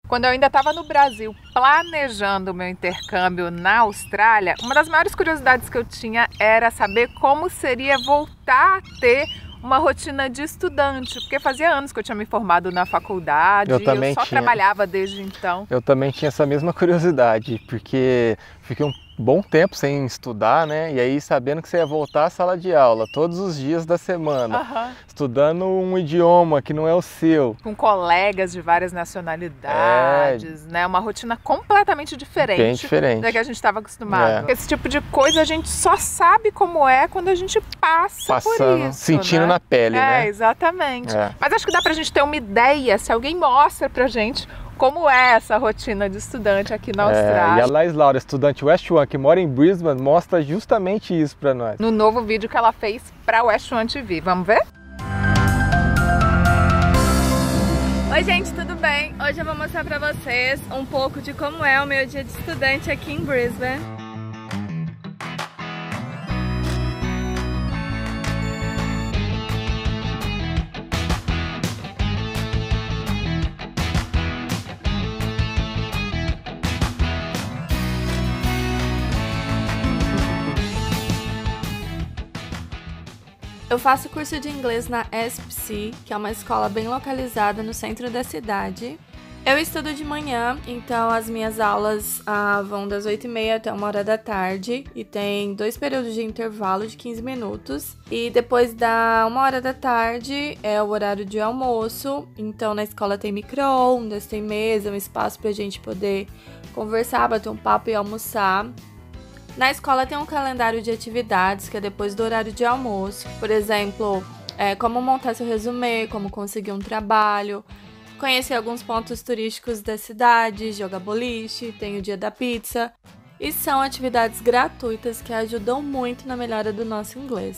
Quando eu ainda estava no Brasil planejando o meu intercâmbio na Austrália, uma das maiores curiosidades que eu tinha era saber como seria voltar a ter uma rotina de estudante, porque fazia anos que eu tinha me formado na faculdade e eu só trabalhava desde então. Eu também tinha essa mesma curiosidade, porque fiquei um bom tempo sem estudar, né? E aí sabendo que você ia voltar à sala de aula todos os dias da semana, estudando um idioma que não é o seu. Com colegas de várias nacionalidades, né? Uma rotina completamente diferente da que a gente estava acostumado. Esse tipo de coisa a gente só sabe como é quando a gente passa por isso, sentindo na pele, né? Exatamente. Mas acho que dá pra gente ter uma ideia se alguém mostra pra gente como é essa rotina de estudante aqui na Austrália. E a Laís Laura, estudante West One, que mora em Brisbane, mostra justamente isso pra nós. No novo vídeo que ela fez pra West One TV. Vamos ver? Oi gente, tudo bem? Hoje eu vou mostrar pra vocês um pouco de como é o meu dia de estudante aqui em Brisbane. Eu faço curso de inglês na SPC, que é uma escola bem localizada no centro da cidade. Eu estudo de manhã, então as minhas aulas vão das 8h30 até 1h da tarde e tem 2 períodos de intervalo de 15 minutos. E depois da 1h da tarde é o horário de almoço, então na escola tem micro-ondas, tem mesa, um espaço pra gente poder conversar, bater um papo e almoçar. Na escola tem um calendário de atividades que é depois do horário de almoço. Por exemplo, como montar seu resumê, como conseguir um trabalho, conhecer alguns pontos turísticos da cidade, jogar boliche, tem o dia da pizza. E são atividades gratuitas que ajudam muito na melhora do nosso inglês.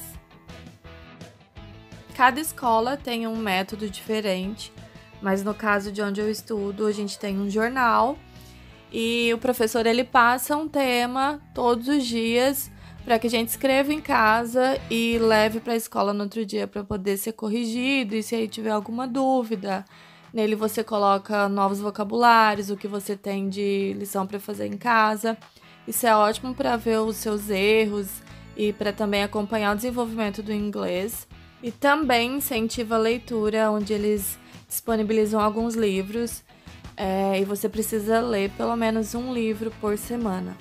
Cada escola tem um método diferente, mas no caso de onde eu estudo, a gente tem um jornal. E o professor ele passa um tema todos os dias para que a gente escreva em casa e leve para a escola no outro dia para poder ser corrigido. E se aí tiver alguma dúvida, nele você coloca novos vocabulários, o que você tem de lição para fazer em casa. Isso é ótimo para ver os seus erros e para também acompanhar o desenvolvimento do inglês. E também incentiva a leitura, onde eles disponibilizam alguns livros. E você precisa ler pelo menos um livro por semana.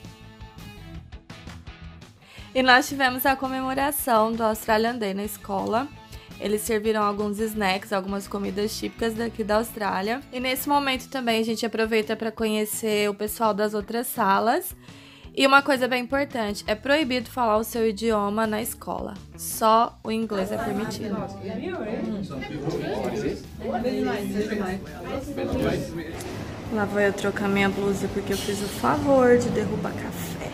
E nós tivemos a comemoração do Australian Day na escola. Eles serviram alguns snacks, algumas comidas típicas daqui da Austrália. E nesse momento também a gente aproveita para conhecer o pessoal das outras salas. E uma coisa bem importante, é proibido falar o seu idioma na escola. Só o inglês é permitido. Lá vou eu trocar minha blusa porque eu fiz o favor de derrubar café.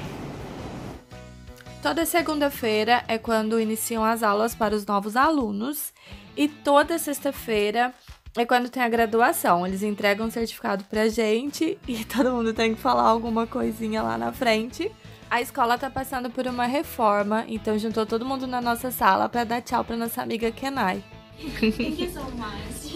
Toda segunda-feira é quando iniciam as aulas para os novos alunos. E toda sexta-feira é quando tem a graduação. Eles entregam um certificado pra gente e todo mundo tem que falar alguma coisinha lá na frente. A escola tá passando por uma reforma, então juntou todo mundo na nossa sala pra dar tchau pra nossa amiga Kenai. Thank you so much.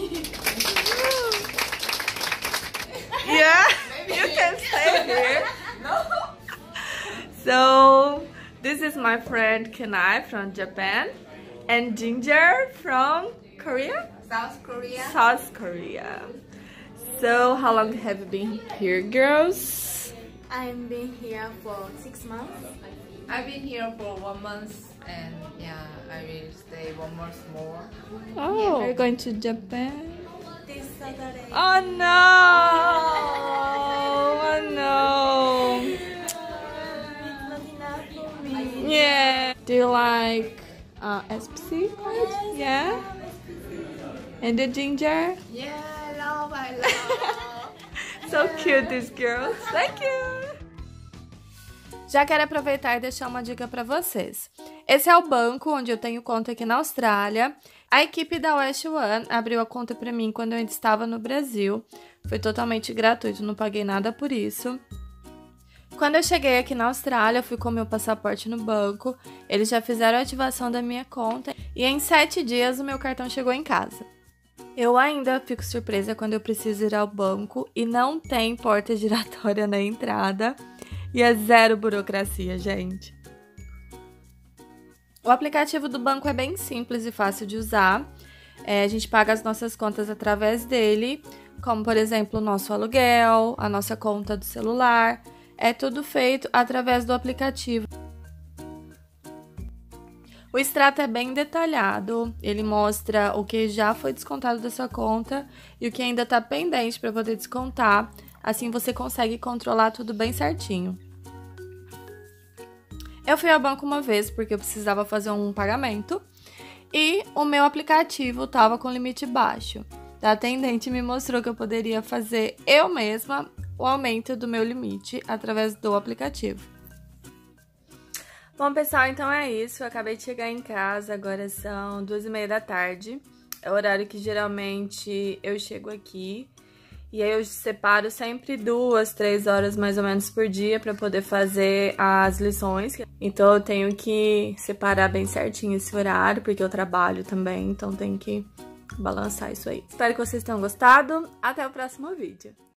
Yeah, you can stay here. No. So, this is my friend Kenai from Japan and Ginger from Korea? South Korea. South Korea. So, how long have you been here, girls? I've been here for 6 months. I've been here for 1 month and yeah, I will stay 1 month more. Oh, we're going to Japan. This Saturday. Oh no! Oh no! It's not enough for me. Yeah. Do you like SPC? Yes. Yeah. And the Ginger? Yeah, I love. So cute, these girls. Thank you. Já quero aproveitar e deixar uma dica para vocês. Esse é o banco onde eu tenho conta aqui na Austrália. A equipe da West One abriu a conta para mim quando eu ainda estava no Brasil. Foi totalmente gratuito, não paguei nada por isso. Quando eu cheguei aqui na Austrália, fui com meu passaporte no banco. Eles já fizeram a ativação da minha conta e em 7 dias o meu cartão chegou em casa. Eu ainda fico surpresa quando eu preciso ir ao banco e não tem porta giratória na entrada. E é zero burocracia, gente. O aplicativo do banco é bem simples e fácil de usar. A gente paga as nossas contas através dele, como, por exemplo, o nosso aluguel, a nossa conta do celular. É tudo feito através do aplicativo. O extrato é bem detalhado, ele mostra o que já foi descontado da sua conta e o que ainda está pendente para poder descontar, assim você consegue controlar tudo bem certinho. Eu fui ao banco uma vez porque eu precisava fazer um pagamento e o meu aplicativo estava com limite baixo. A atendente me mostrou que eu poderia fazer eu mesma o aumento do meu limite através do aplicativo. Bom, pessoal, então é isso. Eu acabei de chegar em casa, agora são 2h30 da tarde. É o horário que geralmente eu chego aqui. E aí eu separo sempre 2, 3 horas mais ou menos por dia para poder fazer as lições. Então eu tenho que separar bem certinho esse horário, porque eu trabalho também, então tenho que balançar isso aí. Espero que vocês tenham gostado. Até o próximo vídeo.